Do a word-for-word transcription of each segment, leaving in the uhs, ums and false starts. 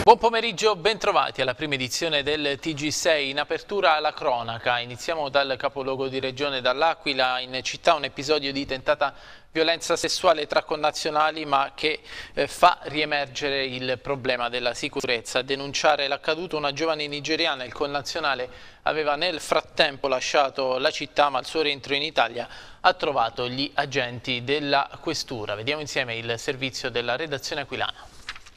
Buon pomeriggio, bentrovati alla prima edizione del T G sei. In apertura alla cronaca. Iniziamo dal capoluogo di regione, dall'Aquila. In città un episodio di tentata violenza sessuale tra connazionali, ma che eh, fa riemergere il problema della sicurezza. A denunciare l'accaduto una giovane nigeriana. Il connazionale aveva nel frattempo lasciato la città, ma al suo rientro in Italia ha trovato gli agenti della questura. Vediamo insieme il servizio della redazione aquilana.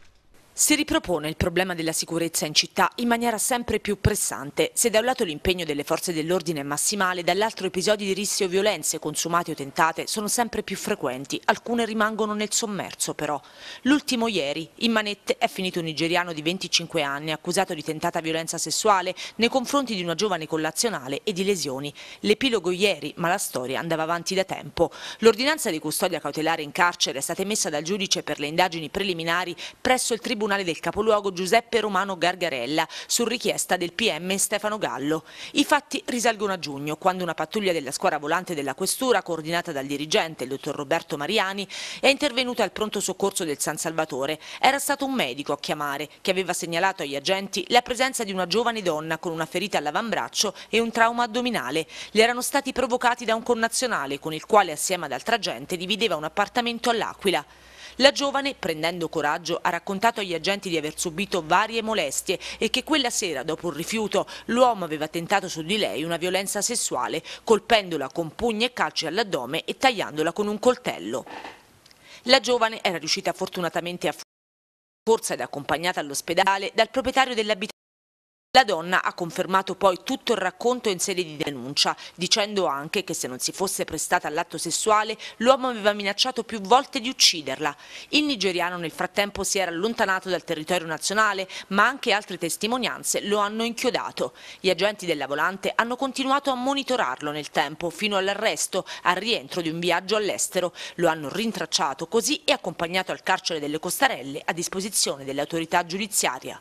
Si ripropone il problema della sicurezza in città in maniera sempre più pressante. Se da un lato l'impegno delle forze dell'ordine è massimale, dall'altro episodi di rischi o violenze, consumate o tentate, sono sempre più frequenti. Alcune rimangono nel sommerso però. L'ultimo ieri, in manette, è finito un nigeriano di venticinque anni accusato di tentata violenza sessuale nei confronti di una giovane connazionale e di lesioni. L'epilogo ieri, ma la storia andava avanti da tempo. L'ordinanza di custodia cautelare in carcere è stata emessa dal giudice per le indagini preliminari presso il Tribunale del capoluogo Giuseppe Romano Gargarella su richiesta del P M Stefano Gallo. I fatti risalgono a giugno, quando una pattuglia della squadra volante della questura, coordinata dal dirigente, il dottor Roberto Mariani, è intervenuta al pronto soccorso del San Salvatore. Era stato un medico a chiamare, che aveva segnalato agli agenti la presenza di una giovane donna con una ferita all'avambraccio e un trauma addominale. Le erano stati provocati da un connazionale con il quale, assieme ad altra gente, divideva un appartamento all'Aquila. La giovane, prendendo coraggio, ha raccontato agli agenti di aver subito varie molestie e che quella sera, dopo un rifiuto, l'uomo aveva tentato su di lei una violenza sessuale, colpendola con pugni e calci all'addome e tagliandola con un coltello. La giovane era riuscita fortunatamente a forza ed accompagnata all'ospedale dal proprietario dell'abitazione. La donna ha confermato poi tutto il racconto in sede di denuncia, dicendo anche che se non si fosse prestata all'atto sessuale, l'uomo aveva minacciato più volte di ucciderla. Il nigeriano nel frattempo si era allontanato dal territorio nazionale, ma anche altre testimonianze lo hanno inchiodato. Gli agenti della volante hanno continuato a monitorarlo nel tempo, fino all'arresto, al rientro di un viaggio all'estero. Lo hanno rintracciato così e accompagnato al carcere delle Costarelle a disposizione dell'autorità giudiziaria.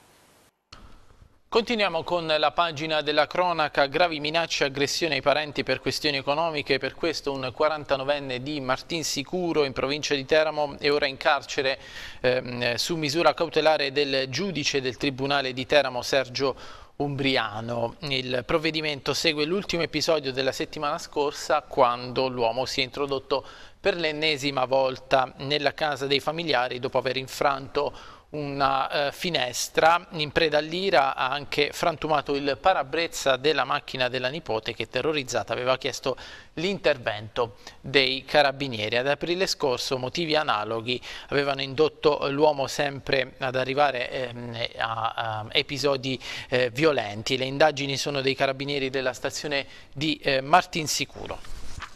Continuiamo con la pagina della cronaca. Gravi minacce e aggressioni ai parenti per questioni economiche. Per questo un quarantanovenne di Martinsicuro, in provincia di Teramo, è ora in carcere ehm, su misura cautelare del giudice del Tribunale di Teramo Sergio Umbriano. Il provvedimento segue l'ultimo episodio della settimana scorsa, quando l'uomo si è introdotto per l'ennesima volta nella casa dei familiari dopo aver infranto una eh, finestra. In preda all'ira ha anche frantumato il parabrezza della macchina della nipote, che, terrorizzata, aveva chiesto l'intervento dei carabinieri. Ad aprile scorso motivi analoghi avevano indotto l'uomo sempre ad arrivare eh, a, a episodi eh, violenti. Le indagini sono dei carabinieri della stazione di eh, Martinsicuro.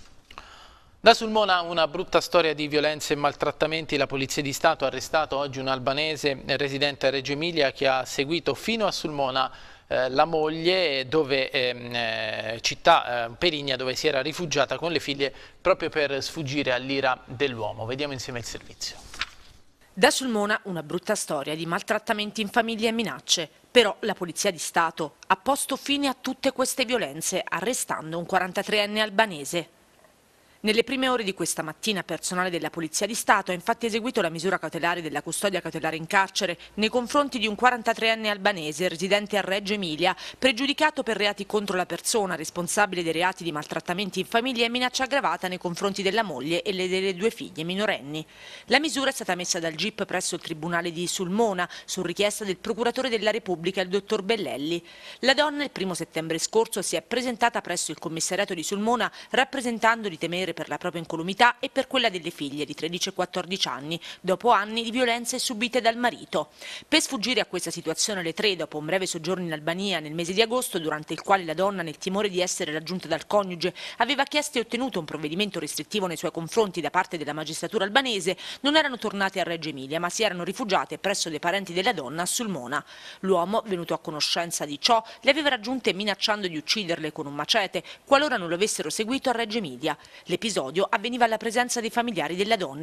Da Sulmona una brutta storia di violenze e maltrattamenti. La Polizia di Stato ha arrestato oggi un albanese residente a Reggio Emilia che ha seguito fino a Sulmona eh, la moglie, dove, eh, città eh, Perigna, dove si era rifugiata con le figlie proprio per sfuggire all'ira dell'uomo. Vediamo insieme il servizio. Da Sulmona una brutta storia di maltrattamenti in famiglia e minacce. Però la Polizia di Stato ha posto fine a tutte queste violenze, arrestando un quarantatreenne albanese. Nelle prime ore di questa mattina personale della Polizia di Stato ha infatti eseguito la misura cautelare della custodia cautelare in carcere nei confronti di un quarantatreenne albanese residente a Reggio Emilia, pregiudicato per reati contro la persona, responsabile dei reati di maltrattamenti in famiglia e minaccia aggravata nei confronti della moglie e delle due figlie minorenni. La misura è stata messa dal G I P presso il Tribunale di Sulmona su richiesta del procuratore della Repubblica, il dottor Bellelli. La donna il primo settembre scorso si è presentata presso il commissariato di Sulmona rappresentando di temere per la propria incolumità e per quella delle figlie di tredici e quattordici anni, dopo anni di violenze subite dal marito. Per sfuggire a questa situazione le tre, dopo un breve soggiorno in Albania nel mese di agosto, durante il quale la donna, nel timore di essere raggiunta dal coniuge, aveva chiesto e ottenuto un provvedimento restrittivo nei suoi confronti da parte della magistratura albanese, non erano tornate a Reggio Emilia, ma si erano rifugiate presso dei parenti della donna a Sulmona. L'uomo, venuto a conoscenza di ciò, le aveva raggiunte minacciando di ucciderle con un macete qualora non lo avessero seguito a Reggio Emilia. L'episodio avveniva alla presenza dei familiari della donna.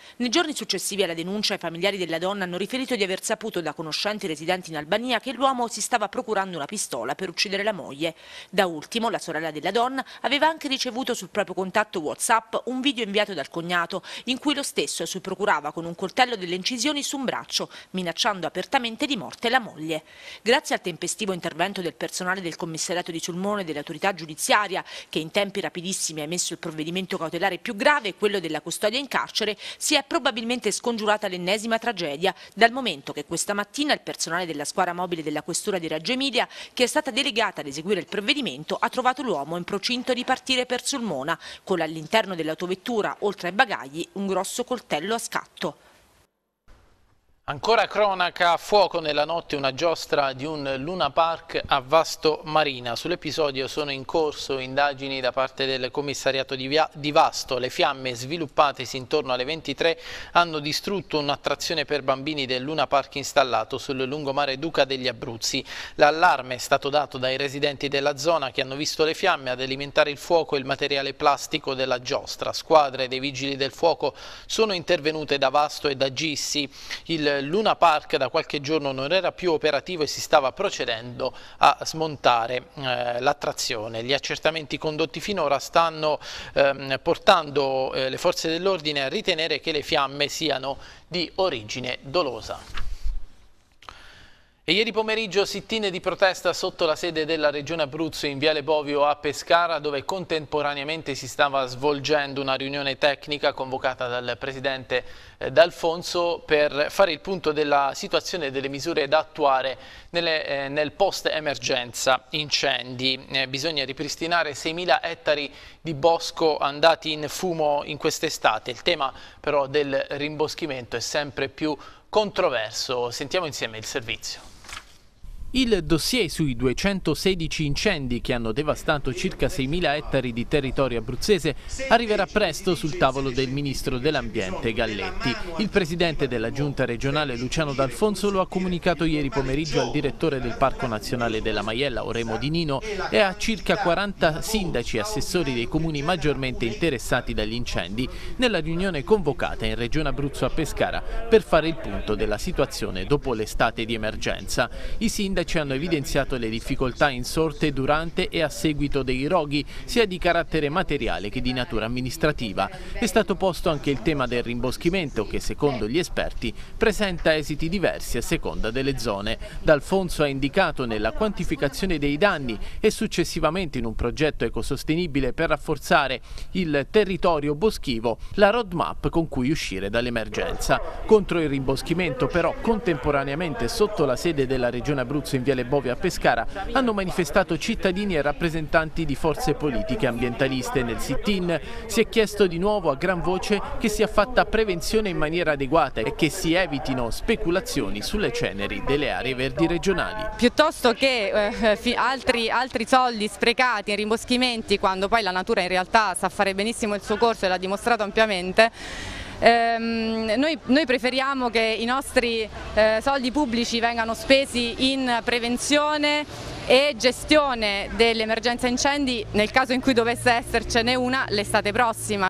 Nei giorni successivi alla denuncia, i familiari della donna hanno riferito di aver saputo da conoscenti residenti in Albania che l'uomo si stava procurando una pistola per uccidere la moglie. Da ultimo, la sorella della donna aveva anche ricevuto sul proprio contatto WhatsApp un video inviato dal cognato in cui lo stesso si procurava con un coltello delle incisioni su un braccio, minacciando apertamente di morte la moglie. Grazie al tempestivo intervento del personale del commissariato di Sulmona e dell'autorità giudiziaria, che in tempi rapidissimi ha emesso il provvedimento cautelare più grave, quello della custodia in carcere, si è probabilmente scongiurata l'ennesima tragedia, dal momento che questa mattina il personale della squadra mobile della questura di Reggio Emilia, che è stata delegata ad eseguire il provvedimento, ha trovato l'uomo in procinto di partire per Sulmona, con all'interno dell'autovettura, oltre ai bagagli, un grosso coltello a scatto. Ancora cronaca, a fuoco nella notte una giostra di un Luna Park a Vasto Marina. Sull'episodio sono in corso indagini da parte del commissariato di, Via di Vasto. Le fiamme sviluppatesi intorno alle ventitré hanno distrutto un'attrazione per bambini del Luna Park installato sul lungomare Duca degli Abruzzi. L'allarme è stato dato dai residenti della zona che hanno visto le fiamme. Ad alimentare il fuoco il materiale plastico della giostra. Squadre dei vigili del fuoco sono intervenute da Vasto e da Gissi. Il Luna Park da qualche giorno non era più operativo e si stava procedendo a smontare eh, l'attrazione. Gli accertamenti condotti finora stanno ehm, portando eh, le forze dell'ordine a ritenere che le fiamme siano di origine dolosa. E ieri pomeriggio sit-in di protesta sotto la sede della Regione Abruzzo in Viale Bovio a Pescara, dove contemporaneamente si stava svolgendo una riunione tecnica convocata dal Presidente eh, D'Alfonso per fare il punto della situazione e delle misure da attuare nelle, eh, nel post-emergenza incendi. Eh, bisogna ripristinare seimila ettari di bosco andati in fumo in quest'estate. Il tema però del rimboschimento è sempre più controverso. Sentiamo insieme il servizio. Il dossier sui duecentosedici incendi che hanno devastato circa seimila ettari di territorio abruzzese arriverà presto sul tavolo del Ministro dell'Ambiente Galletti. Il Presidente della Giunta regionale Luciano D'Alfonso lo ha comunicato ieri pomeriggio al direttore del Parco Nazionale della Maiella, Oremo Di Nino, e a circa quaranta sindaci e assessori dei comuni maggiormente interessati dagli incendi nella riunione convocata in Regione Abruzzo a Pescara per fare il punto della situazione dopo l'estate di emergenza. I sindaci hanno evidenziato le difficoltà insorte durante e a seguito dei roghi, sia di carattere materiale che di natura amministrativa. È stato posto anche il tema del rimboschimento che, secondo gli esperti, presenta esiti diversi a seconda delle zone. D'Alfonso ha indicato nella quantificazione dei danni e successivamente in un progetto ecosostenibile per rafforzare il territorio boschivo la roadmap con cui uscire dall'emergenza. Contro il rimboschimento però, contemporaneamente sotto la sede della Regione Abruzzo in Viale Bovio a Pescara, hanno manifestato cittadini e rappresentanti di forze politiche ambientaliste. Nel sit-in si è chiesto di nuovo a gran voce che sia fatta prevenzione in maniera adeguata e che si evitino speculazioni sulle ceneri delle aree verdi regionali. Piuttosto che eh, altri, altri soldi sprecati in rimboschimenti, quando poi la natura in realtà sa fare benissimo il suo corso e l'ha dimostrato ampiamente, Ehm, noi, noi preferiamo che i nostri eh, soldi pubblici vengano spesi in prevenzione e gestione dell'emergenza incendi nel caso in cui dovesse essercene una l'estate prossima.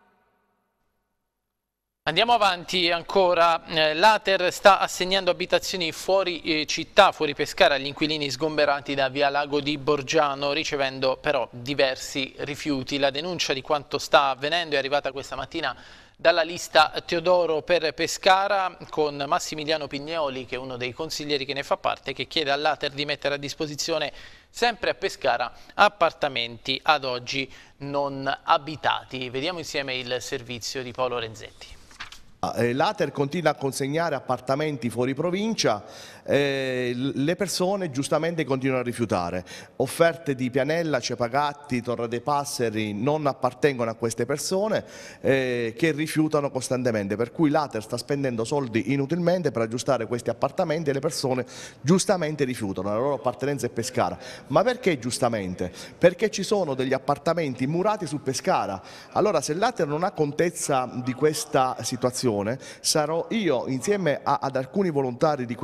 Andiamo avanti ancora, eh, l'Ater sta assegnando abitazioni fuori eh, città, fuori Pescara, agli inquilini sgomberati da via Lago di Borgiano, ricevendo però diversi rifiuti. La denuncia di quanto sta avvenendo è arrivata questa mattina dalla lista Teodoro per Pescara, con Massimiliano Pignoli, che è uno dei consiglieri che ne fa parte, che chiede all'Ater di mettere a disposizione sempre a Pescara appartamenti ad oggi non abitati. Vediamo insieme il servizio di Paolo Renzetti. L'Ater continua a consegnare appartamenti fuori provincia, eh, le persone giustamente continuano a rifiutare. Offerte di Pianella, Cepagatti, Torre dei Passeri non appartengono a queste persone eh, che rifiutano costantemente, per cui l'Ater sta spendendo soldi inutilmente per aggiustare questi appartamenti e le persone giustamente rifiutano, la loro appartenenza è Pescara. Ma perché giustamente? Perché ci sono degli appartamenti murati su Pescara. Allora, se l'Ater non ha contezza di questa situazione, sarò io insieme a, ad alcuni volontari di queste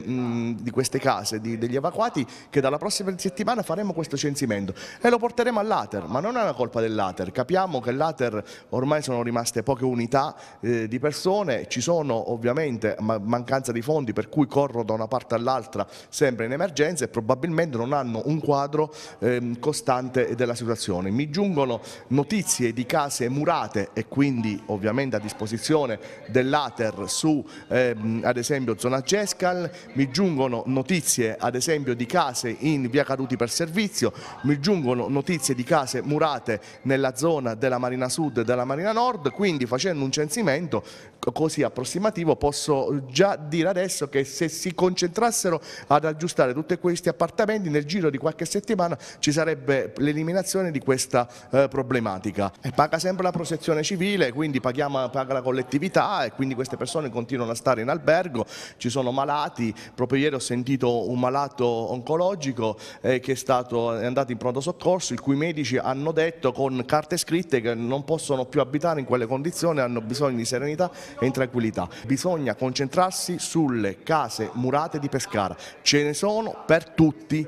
mh, di queste case di, degli evacuati, che dalla prossima settimana faremo questo censimento e lo porteremo all'Ater, ma non è una colpa dell'Ater, capiamo che l'Ater ormai sono rimaste poche unità eh, di persone, ci sono ovviamente ma mancanza di fondi per cui corrono da una parte all'altra sempre in emergenza e probabilmente non hanno un quadro eh, costante della situazione. Mi giungono notizie di case murate e quindi ovviamente a disposizione dell'Ater su eh, ad esempio zona Gescal, mi giungono notizie ad esempio di case in via Caduti per servizio, mi giungono notizie di case murate nella zona della Marina Sud e della Marina Nord, quindi facendo un censimento così approssimativo posso già dire adesso che se si concentrassero ad aggiustare tutti questi appartamenti nel giro di qualche settimana ci sarebbe l'eliminazione di questa eh, problematica. E paga sempre la protezione civile, quindi paghiamo, paga la collettività e quindi queste persone continuano a stare in albergo, ci sono malati, proprio ieri ho sentito un malato oncologico eh, che è, stato, è andato in pronto soccorso, i cui medici hanno detto con carte scritte che non possono più abitare in quelle condizioni, hanno bisogno di serenità e in tranquillità. Bisogna concentrarsi sulle case murate di Pescara, ce ne sono per tutti.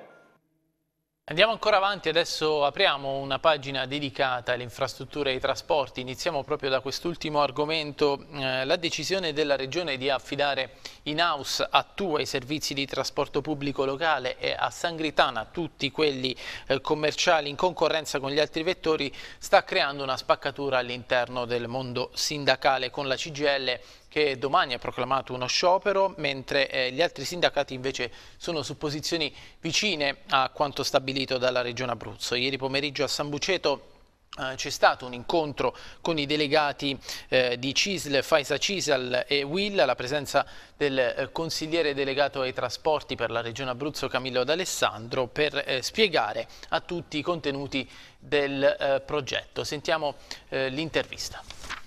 Andiamo ancora avanti, adesso apriamo una pagina dedicata alle infrastrutture e ai trasporti. Iniziamo proprio da quest'ultimo argomento, eh, la decisione della Regione di affidare in house a T U A i servizi di trasporto pubblico locale e a Sangritana tutti quelli eh, commerciali in concorrenza con gli altri vettori sta creando una spaccatura all'interno del mondo sindacale, con la C G I L che domani ha proclamato uno sciopero, mentre eh, gli altri sindacati invece sono su posizioni vicine a quanto stabilito dalla Regione Abruzzo. Ieri pomeriggio a San Buceto Uh, c'è stato un incontro con i delegati uh, di C I S L, Faisa Cisal e W I L, alla presenza del uh, consigliere delegato ai trasporti per la Regione Abruzzo Camillo D'Alessandro, per uh, spiegare a tutti i contenuti del uh, progetto. Sentiamo uh, l'intervista.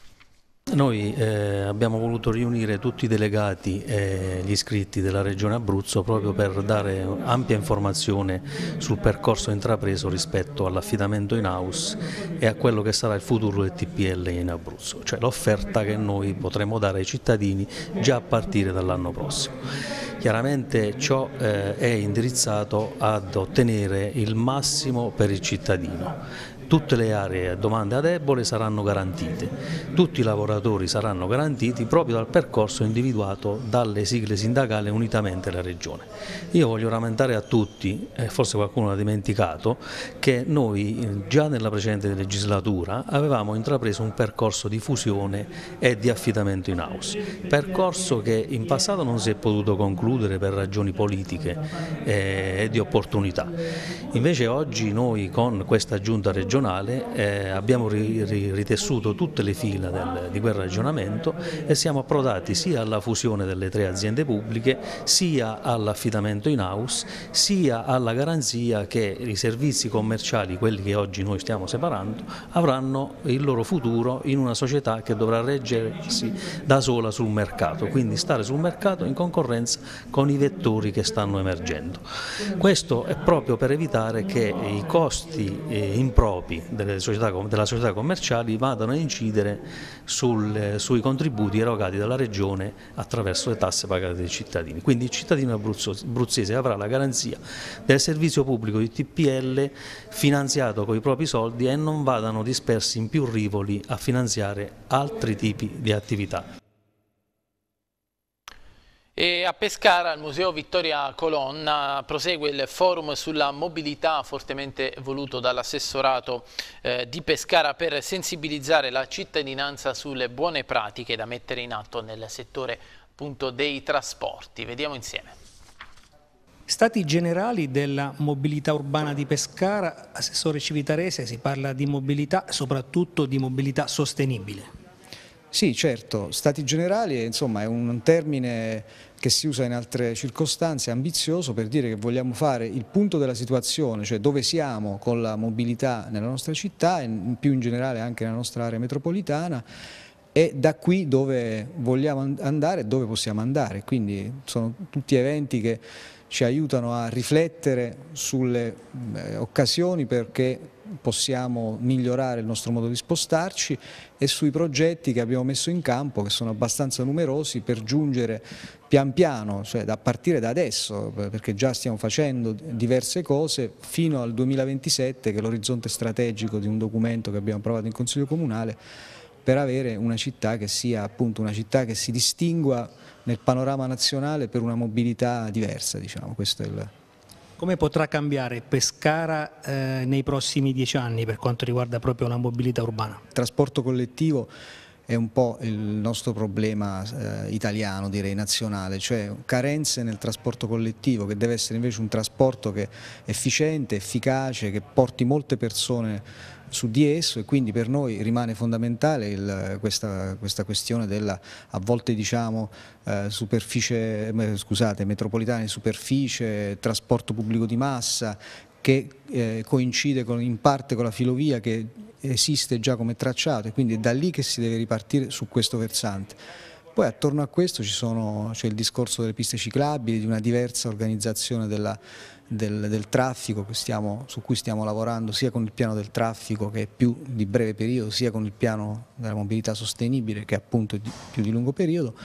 Noi eh, abbiamo voluto riunire tutti i delegati e gli iscritti della Regione Abruzzo proprio per dare ampia informazione sul percorso intrapreso rispetto all'affidamento in house e a quello che sarà il futuro del T P L in Abruzzo, cioè l'offerta che noi potremo dare ai cittadini già a partire dall'anno prossimo. Chiaramente ciò eh, è indirizzato ad ottenere il massimo per il cittadino. Tutte le aree a domanda debole saranno garantite, tutti i lavoratori saranno garantiti proprio dal percorso individuato dalle sigle sindacali unitamente alla Regione. Io voglio rammentare a tutti, eh, forse qualcuno l'ha dimenticato, che noi già nella precedente legislatura avevamo intrapreso un percorso di fusione e di affidamento in house, percorso che in passato non si è potuto concludere per ragioni politiche eh, e di opportunità. Invece oggi noi con questa giunta regionale Eh, abbiamo ri, ri, ritessuto tutte le fila del, di quel ragionamento e siamo approdati sia alla fusione delle tre aziende pubbliche, sia all'affidamento in house, sia alla garanzia che i servizi commerciali, quelli che oggi noi stiamo separando, avranno il loro futuro in una società che dovrà reggersi da sola sul mercato, quindi stare sul mercato in concorrenza con i vettori che stanno emergendo. Questo è proprio per evitare che i costi eh, impropri Delle società, della società commerciali vadano a incidere sul, sui contributi erogati dalla Regione attraverso le tasse pagate dai cittadini. Quindi il cittadino abruzzese avrà la garanzia del servizio pubblico di T P L finanziato con i propri soldi e non vadano dispersi in più rivoli a finanziare altri tipi di attività. E a Pescara, al Museo Vittoria Colonna, prosegue il forum sulla mobilità fortemente voluto dall'assessorato eh, di Pescara per sensibilizzare la cittadinanza sulle buone pratiche da mettere in atto nel settore appunto dei trasporti. Vediamo insieme. Stati generali della mobilità urbana di Pescara, assessore Civitarese, si parla di mobilità, soprattutto di mobilità sostenibile. Sì, certo, stati generali insomma, è un termine che si usa in altre circostanze, ambizioso, per dire che vogliamo fare il punto della situazione, cioè dove siamo con la mobilità nella nostra città e più in generale anche nella nostra area metropolitana, e da qui dove vogliamo andare e dove possiamo andare. Quindi sono tutti eventi che ci aiutano a riflettere sulle eh, occasioni perché possiamo migliorare il nostro modo di spostarci e sui progetti che abbiamo messo in campo, che sono abbastanza numerosi, per giungere pian piano, cioè a partire da adesso, perché già stiamo facendo diverse cose, fino al duemilaventisette, che è l'orizzonte strategico di un documento che abbiamo approvato in Consiglio Comunale, per avere una città che sia appunto una città che si distingua nel panorama nazionale per una mobilità diversa, diciamo. Questo è il... Come potrà cambiare Pescara eh, nei prossimi dieci anni per quanto riguarda proprio la mobilità urbana? Il trasporto collettivo è un po' il nostro problema eh, italiano, direi nazionale, cioè carenze nel trasporto collettivo, che deve essere invece un trasporto che è efficiente, efficace, che porti molte persone su di esso, e quindi per noi rimane fondamentale il, questa, questa questione della, a volte diciamo, eh, superficie, scusate, metropolitana di superficie, trasporto pubblico di massa, che eh, coincide con, in parte con la filovia che esiste già come tracciato, e quindi è da lì che si deve ripartire su questo versante. Poi attorno a questo c'è il discorso delle piste ciclabili, di una diversa organizzazione della, del, del traffico che stiamo, su cui stiamo lavorando, sia con il piano del traffico, che è più di breve periodo, sia con il piano della mobilità sostenibile, che è appunto di, più di lungo periodo.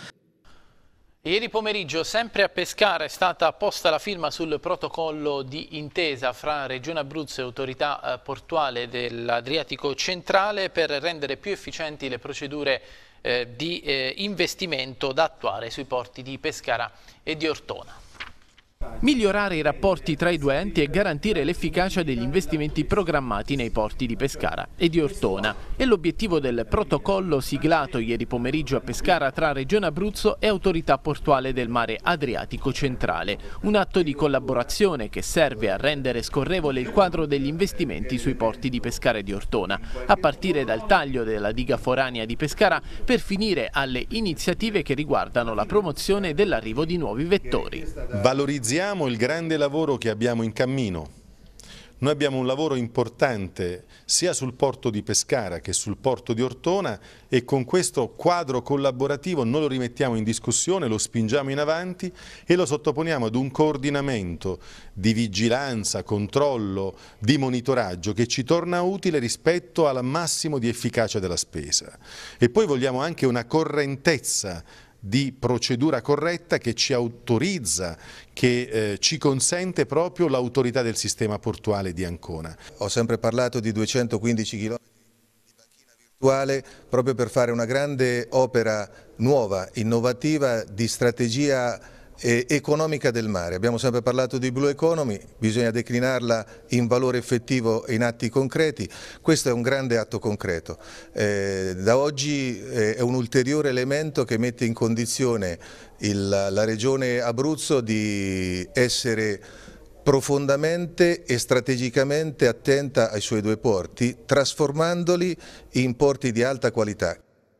Ieri pomeriggio, sempre a Pescara, è stata posta la firma sul protocollo di intesa fra Regione Abruzzo e Autorità Portuale dell'Adriatico Centrale per rendere più efficienti le procedure eh, di eh, investimento da attuare sui porti di Pescara e di Ortona. Migliorare i rapporti tra i due enti e garantire l'efficacia degli investimenti programmati nei porti di Pescara e di Ortona è l'obiettivo del protocollo siglato ieri pomeriggio a Pescara tra Regione Abruzzo e Autorità Portuale del Mare Adriatico Centrale, un atto di collaborazione che serve a rendere scorrevole il quadro degli investimenti sui porti di Pescara e di Ortona, a partire dal taglio della diga foranea di Pescara per finire alle iniziative che riguardano la promozione dell'arrivo di nuovi vettori. Valorizziamo il grande lavoro che abbiamo in cammino. Noi abbiamo un lavoro importante sia sul porto di Pescara che sul porto di Ortona, e con questo quadro collaborativo non lo rimettiamo in discussione, lo spingiamo in avanti e lo sottoponiamo ad un coordinamento di vigilanza, controllo, di monitoraggio che ci torna utile rispetto al massimo di efficacia della spesa. E poi vogliamo anche una correntezza di procedura corretta che ci autorizza, che eh, ci consente proprio l'autorità del sistema portuale di Ancona. Ho sempre parlato di duecentoquindici chilometri di banchina virtuale proprio per fare una grande opera nuova, innovativa, di strategia eh, economica del mare. Abbiamo sempre parlato di Blue Economy, bisogna declinarla in valore effettivo e in atti concreti. Questo è un grande atto concreto. Eh, da oggi eh, è un ulteriore elemento che mette in condizione il, la Regione Abruzzo di essere profondamente e strategicamente attenta ai suoi due porti, trasformandoli in porti di alta qualità.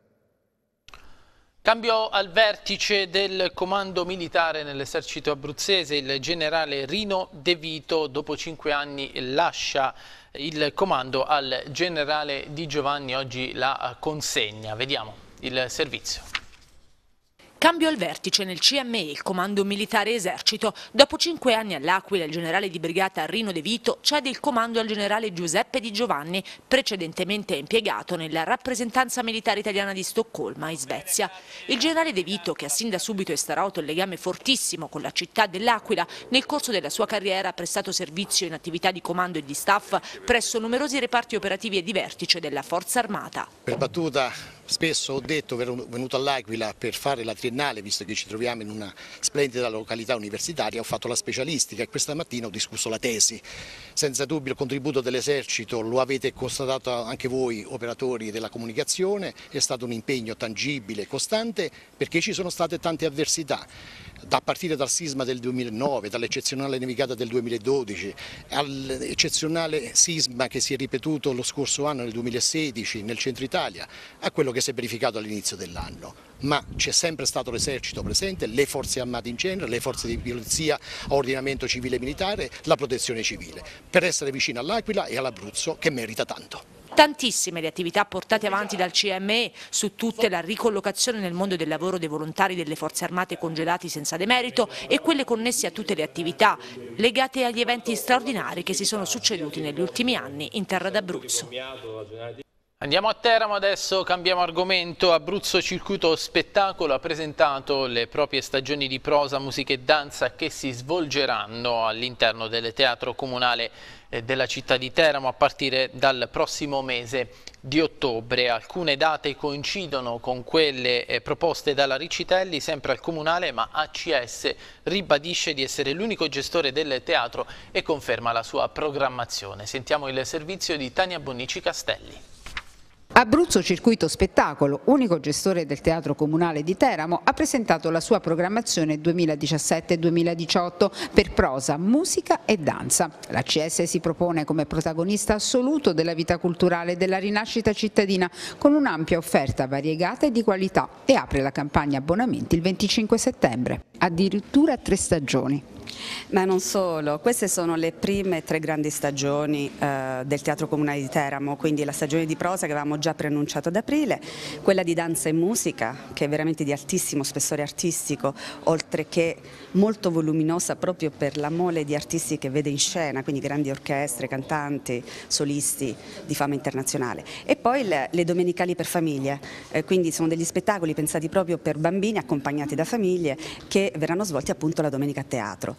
Cambio al vertice del comando militare nell'esercito abruzzese. Il generale Rino De Vito dopo cinque anni lascia il comando al generale Di Giovanni, oggi la consegna. Vediamo il servizio. Cambio al vertice nel C M E, il Comando Militare Esercito. Dopo cinque anni all'Aquila, il generale di brigata Rino De Vito cede il comando al generale Giuseppe Di Giovanni, precedentemente impiegato nella rappresentanza militare italiana di Stoccolma, in Svezia. Il generale De Vito, che ha sin da subito instaurato il legame fortissimo con la città dell'Aquila, nel corso della sua carriera ha prestato servizio in attività di comando e di staff presso numerosi reparti operativi e di vertice della Forza Armata. Per battuta spesso ho detto, venuto all'Aquila per fare la triennale, visto che ci troviamo in una splendida località universitaria, ho fatto la specialistica e questa mattina ho discusso la tesi. Senza dubbio il contributo dell'esercito lo avete constatato anche voi operatori della comunicazione, è stato un impegno tangibile e costante perché ci sono state tante avversità. A partire dal sisma del duemilanove, dall'eccezionale nevicata del duemiladodici, all'eccezionale sisma che si è ripetuto lo scorso anno nel duemilasedici nel centro Italia, a quello che si è verificato all'inizio dell'anno. Ma c'è sempre stato l'esercito presente, le forze armate in genere, le forze di polizia, ordinamento civile e militare, la protezione civile, per essere vicino all'Aquila e all'Abruzzo che merita tanto. Tantissime le attività portate avanti dal C M E, su tutte la ricollocazione nel mondo del lavoro dei volontari delle forze armate congelati senza demerito e quelle connesse a tutte le attività legate agli eventi straordinari che si sono succeduti negli ultimi anni in terra d'Abruzzo. Andiamo a Teramo adesso, cambiamo argomento. Abruzzo Circuito Spettacolo ha presentato le proprie stagioni di prosa, musica e danza che si svolgeranno all'interno del Teatro Comunale della città di Teramo a partire dal prossimo mese di ottobre. Alcune date coincidono con quelle proposte dalla Riccitelli, sempre al Comunale, ma A C S ribadisce di essere l'unico gestore del teatro e conferma la sua programmazione. Sentiamo il servizio di Tania Bonnici Castelli. Abruzzo Circuito Spettacolo, unico gestore del Teatro Comunale di Teramo, ha presentato la sua programmazione duemiladiciassette duemiladiciotto per prosa, musica e danza. L'A C S si propone come protagonista assoluto della vita culturale della rinascita cittadina con un'ampia offerta variegata e di qualità e apre la campagna abbonamenti il venticinque settembre. Addirittura tre stagioni. Ma non solo, queste sono le prime tre grandi stagioni eh, del Teatro Comunale di Teramo, quindi la stagione di prosa che avevamo già preannunciato ad aprile, quella di danza e musica che è veramente di altissimo spessore artistico, oltre che molto voluminosa proprio per la mole di artisti che vede in scena, quindi grandi orchestre, cantanti, solisti di fama internazionale. E poi le, le domenicali per famiglie, eh, quindi sono degli spettacoli pensati proprio per bambini accompagnati da famiglie che verranno svolti appunto la domenica a teatro.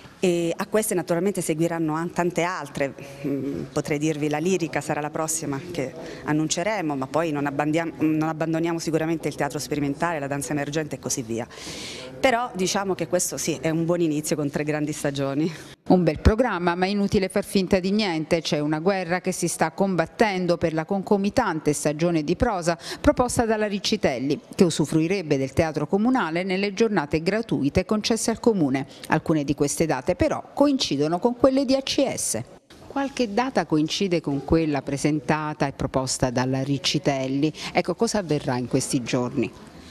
E a queste naturalmente seguiranno tante altre, potrei dirvi la lirica sarà la prossima che annunceremo, ma poi non abbandoniamo, non abbandoniamo sicuramente il teatro sperimentale, la danza emergente e così via. Però diciamo che questo sì è un buon inizio con tre grandi stagioni. Un bel programma, ma inutile far finta di niente, c'è una guerra che si sta combattendo per la concomitante stagione di prosa proposta dalla Riccitelli, che usufruirebbe del Teatro Comunale nelle giornate gratuite concesse al Comune. Alcune di queste date però coincidono con quelle di A C S. Qualche data coincide con quella presentata e proposta dalla Riccitelli. Ecco, cosa avverrà in questi giorni?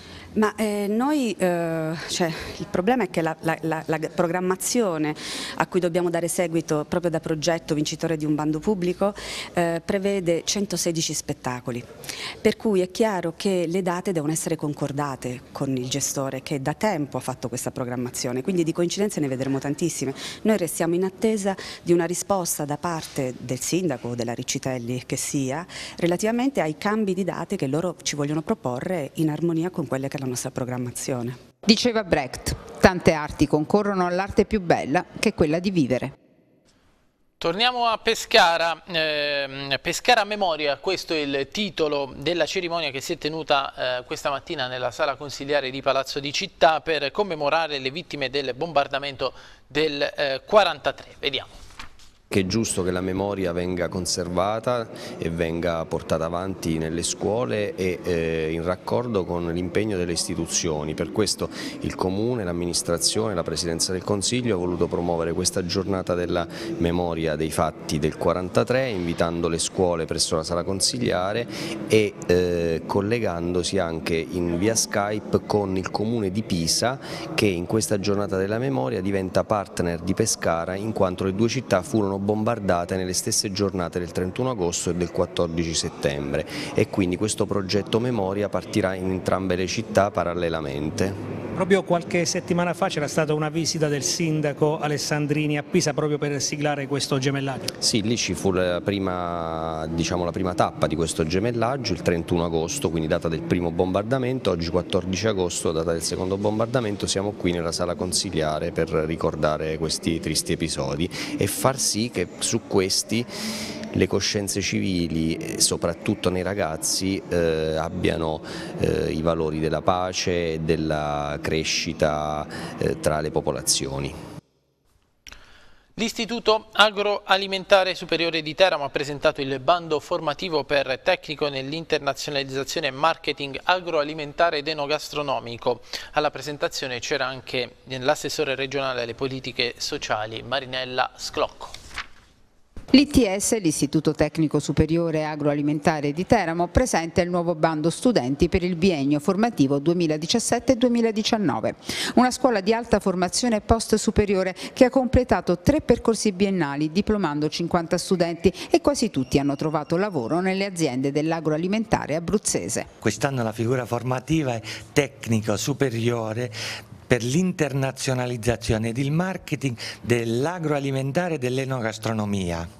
Ma eh, noi, eh, cioè, il problema è che la, la, la, la programmazione a cui dobbiamo dare seguito proprio da progetto vincitore di un bando pubblico eh, prevede centosedici spettacoli, per cui è chiaro che le date devono essere concordate con il gestore che da tempo ha fatto questa programmazione, quindi di coincidenze ne vedremo tantissime. Noi restiamo in attesa di una risposta da parte del sindaco o della Riccitelli che sia relativamente ai cambi di date che loro ci vogliono proporre in armonia con quelle che la nostra programmazione. Diceva Brecht, tante arti concorrono all'arte più bella che è quella di vivere. Torniamo a Pescara, eh, Pescara a memoria, questo è il titolo della cerimonia che si è tenuta eh, questa mattina nella sala consiliare di Palazzo di Città per commemorare le vittime del bombardamento del eh, quarantatré. Vediamo. Che è giusto che la memoria venga conservata e venga portata avanti nelle scuole e eh, in raccordo con l'impegno delle istituzioni. Per questo il Comune, l'amministrazione, la Presidenza del Consiglio ha voluto promuovere questa giornata della memoria dei fatti del quarantatré, invitando le scuole presso la sala consiliare e eh, collegandosi anche in via Skype con il Comune di Pisa, che in questa giornata della memoria diventa partner di Pescara in quanto le due città furono bombardate nelle stesse giornate del trentuno agosto e del quattordici settembre e quindi questo progetto memoria partirà in entrambe le città parallelamente. Proprio qualche settimana fa c'era stata una visita del sindaco Alessandrini a Pisa proprio per siglare questo gemellaggio. Sì, lì ci fu la prima, diciamo, la prima tappa di questo gemellaggio, il trentuno agosto, quindi data del primo bombardamento, oggi quattordici agosto, data del secondo bombardamento, siamo qui nella sala consiliare per ricordare questi tristi episodi e far sì che su questi le coscienze civili, soprattutto nei ragazzi, eh, abbiano eh, i valori della pace e della crescita eh, tra le popolazioni. L'Istituto Agroalimentare Superiore di Teramo ha presentato il bando formativo per tecnico nell'internazionalizzazione e marketing agroalimentare ed enogastronomico. Alla presentazione c'era anche l'assessore regionale alle politiche sociali Marinella Sclocco. L'I T S, l'Istituto Tecnico Superiore Agroalimentare di Teramo, presenta il nuovo bando studenti per il biennio formativo duemiladiciassette duemiladiciannove. Una scuola di alta formazione post superiore che ha completato tre percorsi biennali, diplomando cinquanta studenti, e quasi tutti hanno trovato lavoro nelle aziende dell'agroalimentare abruzzese. Quest'anno la figura formativa è tecnico superiore per l'internazionalizzazione ed il marketing dell'agroalimentare e dell'enogastronomia.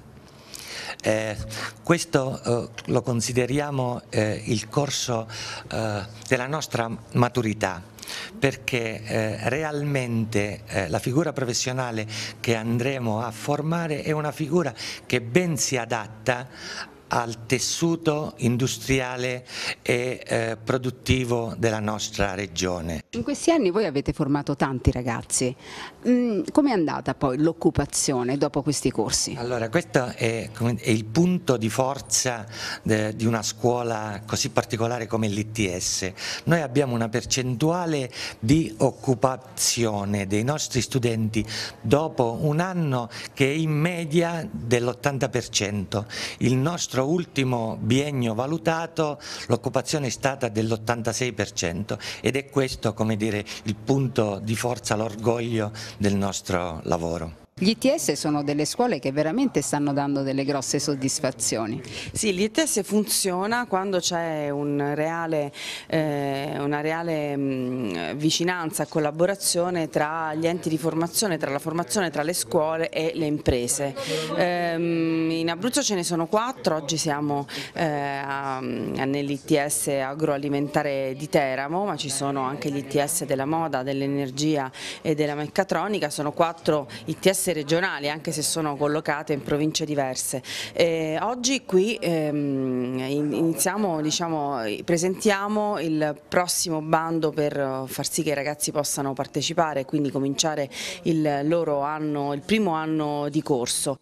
Eh, questo eh, lo consideriamo eh, il corso eh, della nostra maturità, perché eh, realmente eh, la figura professionale che andremo a formare è una figura che ben si adatta al tessuto industriale e eh, produttivo della nostra regione. In questi anni voi avete formato tanti ragazzi, mm, come è andata poi l'occupazione dopo questi corsi? Allora, questo è, è il punto di forza de, di una scuola così particolare come l'I T S. Noi abbiamo una percentuale di occupazione dei nostri studenti dopo un anno che è in media dell'ottanta per cento. Il nostro ultimo biennio valutato l'occupazione è stata dell'ottantasei per cento ed è questo, come dire, il punto di forza, l'orgoglio del nostro lavoro. Gli I T S sono delle scuole che veramente stanno dando delle grosse soddisfazioni. Sì, l'I T S funziona quando c'è un reale, eh, una reale mh, vicinanza e collaborazione tra gli enti di formazione, tra la formazione, tra le scuole e le imprese. Ehm, in Abruzzo ce ne sono quattro, oggi siamo eh, nell'I T S agroalimentare di Teramo, ma ci sono anche gli I T S della moda, dell'energia e della meccatronica, sono quattro I T S regionali, anche se sono collocate in province diverse. Eh, oggi qui ehm, iniziamo, diciamo, presentiamo il prossimo bando per far sì che i ragazzi possano partecipare e quindi cominciare il loro anno, il primo anno di corso.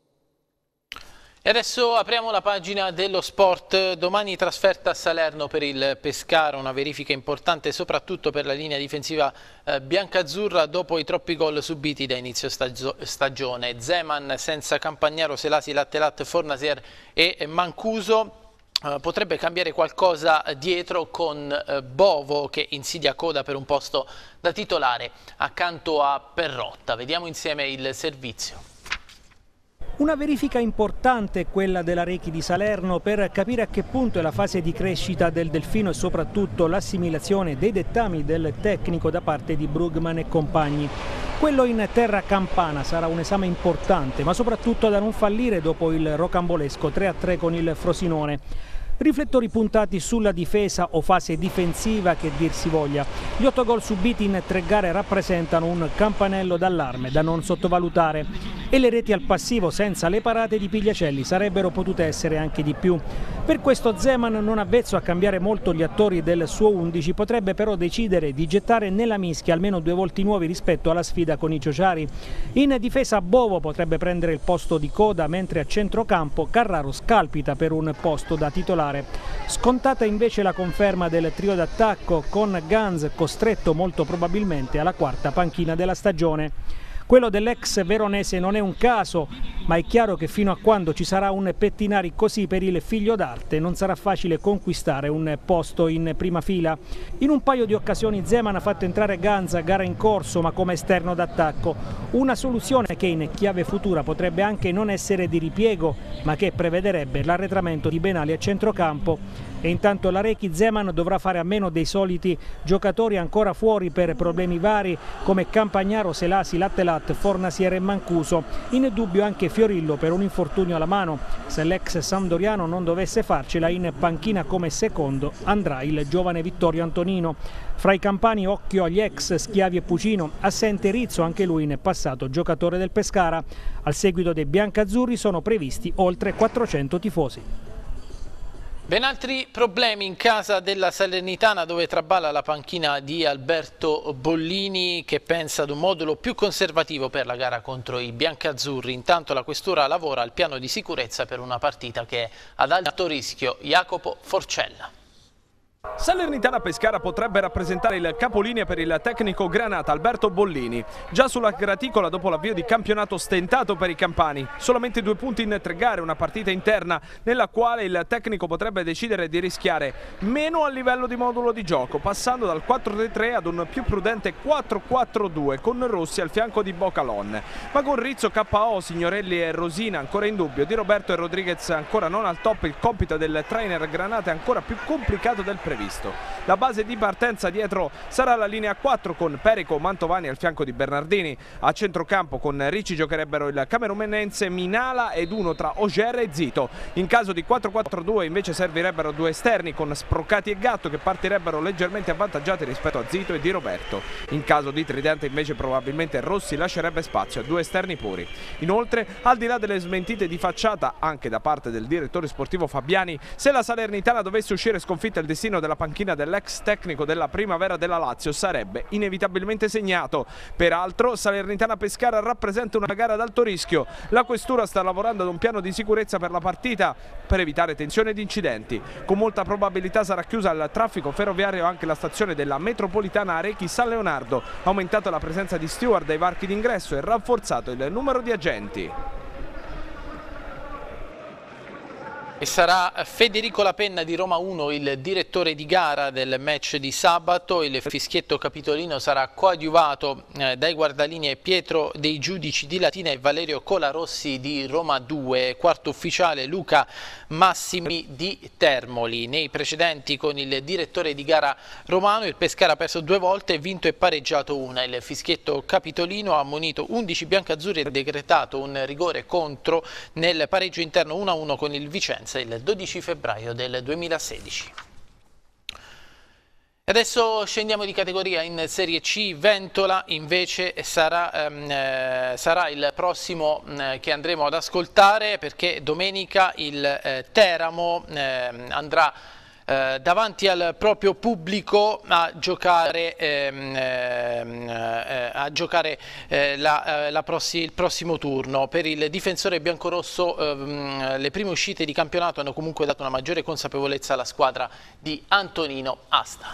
E adesso apriamo la pagina dello sport. Domani trasferta a Salerno per il Pescara, una verifica importante soprattutto per la linea difensiva eh, biancazzurra dopo i troppi gol subiti da inizio stagio stagione. Zeman senza Campagnaro, Selasi, Lattelat, Fornasier e Mancuso. Uh, potrebbe cambiare qualcosa dietro con uh, Bovo che insidia coda per un posto da titolare accanto a Perrotta. Vediamo insieme il servizio. Una verifica importante è quella della Rechi di Salerno per capire a che punto è la fase di crescita del Delfino e soprattutto l'assimilazione dei dettami del tecnico da parte di Brugman e compagni. Quello in terra campana sarà un esame importante, ma soprattutto da non fallire dopo il rocambolesco tre a tre con il Frosinone. Riflettori puntati sulla difesa o fase difensiva che dir si voglia. Gli otto gol subiti in tre gare rappresentano un campanello d'allarme da non sottovalutare e le reti al passivo senza le parate di Pigliacelli sarebbero potute essere anche di più. Per questo Zeman, non avvezzo a cambiare molto gli attori del suo undici, potrebbe però decidere di gettare nella mischia almeno due volti nuovi rispetto alla sfida con i Ciociari. In difesa Bovo potrebbe prendere il posto di coda, mentre a centrocampo Carraro scalpita per un posto da titolare. Scontata invece la conferma del trio d'attacco con Ganz costretto molto probabilmente alla quarta panchina della stagione. Quello dell'ex veronese non è un caso, ma è chiaro che fino a quando ci sarà un Pettinari così per il figlio d'arte non sarà facile conquistare un posto in prima fila. In un paio di occasioni Zeman ha fatto entrare Ganz a gara in corso, ma come esterno d'attacco. Una soluzione che in chiave futura potrebbe anche non essere di ripiego, ma che prevederebbe l'arretramento di Benali a centrocampo. E intanto la Rechi Zeman dovrà fare a meno dei soliti giocatori ancora fuori per problemi vari come Campagnaro, Selasi, Lattelat, Fornasier e Mancuso. In dubbio anche Fiorillo per un infortunio alla mano. Se l'ex sampdoriano non dovesse farcela, in panchina come secondo andrà il giovane Vittorio Antonino. Fra i campani occhio agli ex Schiavi e Pucino, assente Rizzo, anche lui in passato giocatore del Pescara. Al seguito dei biancazzurri sono previsti oltre quattrocento tifosi. Ben altri problemi in casa della Salernitana, dove traballa la panchina di Alberto Bollini, che pensa ad un modulo più conservativo per la gara contro i biancazzurri. Intanto la questura lavora al piano di sicurezza per una partita che è ad alto rischio. Jacopo Forcella. Salernitana Pescara potrebbe rappresentare il capolinea per il tecnico granata Alberto Bollini. Già sulla graticola dopo l'avvio di campionato stentato per i campani. Solamente due punti in tre gare, una partita interna nella quale il tecnico potrebbe decidere di rischiare meno a livello di modulo di gioco, passando dal quattro tre tre ad un più prudente quattro quattro due con Rossi al fianco di Bocalon. Ma con Rizzo, K O, Signorelli e Rosina ancora in dubbio, Di Roberto e Rodriguez ancora non al top, il compito del trainer granata è ancora più complicato del previsto. La base di partenza dietro sarà la linea quattro con Perico, Mantovani al fianco di Bernardini. A centrocampo con Ricci giocherebbero il camerunense Minala ed uno tra Ogier e Zito. In caso di quattro quattro due invece servirebbero due esterni con Sproccati e Gatto che partirebbero leggermente avvantaggiati rispetto a Zito e Di Roberto. In caso di tridente invece probabilmente Rossi lascerebbe spazio a due esterni puri. Inoltre, al di là delle smentite di facciata anche da parte del direttore sportivo Fabiani, se la Salernitana dovesse uscire sconfitta il destino della panchina dell'ex tecnico della Primavera della Lazio sarebbe inevitabilmente segnato. Peraltro Salernitana Pescara rappresenta una gara ad alto rischio. La questura sta lavorando ad un piano di sicurezza per la partita per evitare tensioni ed incidenti. Con molta probabilità sarà chiusa al traffico ferroviario anche la stazione della metropolitana Arechi San Leonardo, aumentata la presenza di steward ai varchi d'ingresso e rafforzato il numero di agenti. E sarà Federico Lapenna di Roma uno il direttore di gara del match di sabato. Il fischietto capitolino sarà coadiuvato eh, dai guardalinee Pietro dei Giudici di Latina e Valerio Colarossi di Roma due, quarto ufficiale Luca Massimi di Termoli. Nei precedenti con il direttore di gara romano il Pescara ha perso due volte, vinto e pareggiato una. Il fischietto capitolino ha ammonito undici biancazzurri e ha decretato un rigore contro nel pareggio interno uno a uno con il Vicenza il dodici febbraio del duemilasedici. Adesso scendiamo di categoria in Serie C. Ventola invece sarà, ehm, eh, sarà il prossimo eh, che andremo ad ascoltare, perché domenica il eh, Teramo eh, andrà Eh, davanti al proprio pubblico a giocare, ehm, eh, a giocare eh, la, eh, la prossi, il prossimo turno. Per il difensore biancorosso ehm, le prime uscite di campionato hanno comunque dato una maggiore consapevolezza alla squadra di Antonino Asta.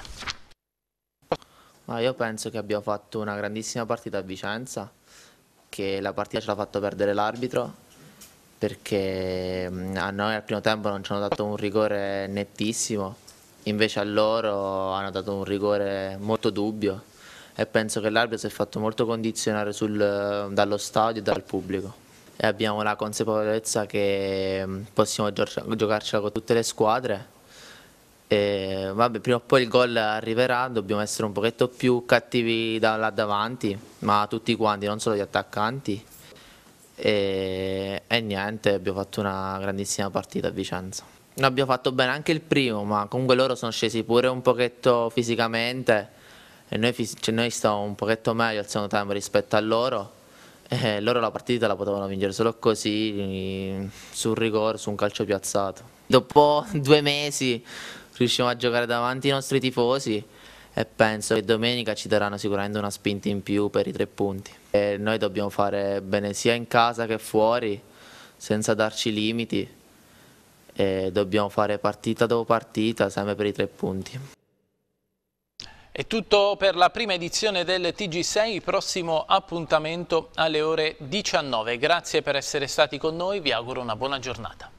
Ma io penso che abbiamo fatto una grandissima partita a Vicenza, che la partita ce l'ha fatto perdere l'arbitro, perché a noi al primo tempo non ci hanno dato un rigore nettissimo, invece a loro hanno dato un rigore molto dubbio, e penso che l'arbitro si è fatto molto condizionare sul, dallo stadio e dal pubblico, e abbiamo la consapevolezza che possiamo gio giocarcela con tutte le squadre. E, vabbè, prima o poi il gol arriverà, dobbiamo essere un pochetto più cattivi da là davanti, ma tutti quanti, non solo gli attaccanti. E, e niente, abbiamo fatto una grandissima partita a Vicenza. Abbiamo fatto bene anche il primo, ma comunque loro sono scesi pure un pochetto fisicamente e noi, fis cioè noi stavamo un pochetto meglio al secondo tempo rispetto a loro, e loro la partita la potevano vincere solo così, sul rigore, su un calcio piazzato. Dopo due mesi riusciamo a giocare davanti ai nostri tifosi e penso che domenica ci daranno sicuramente una spinta in più per i tre punti. E noi dobbiamo fare bene sia in casa che fuori, senza darci limiti, e dobbiamo fare partita dopo partita sempre per i tre punti. È tutto per la prima edizione del T G sei, prossimo appuntamento alle ore diciannove. Grazie per essere stati con noi, vi auguro una buona giornata.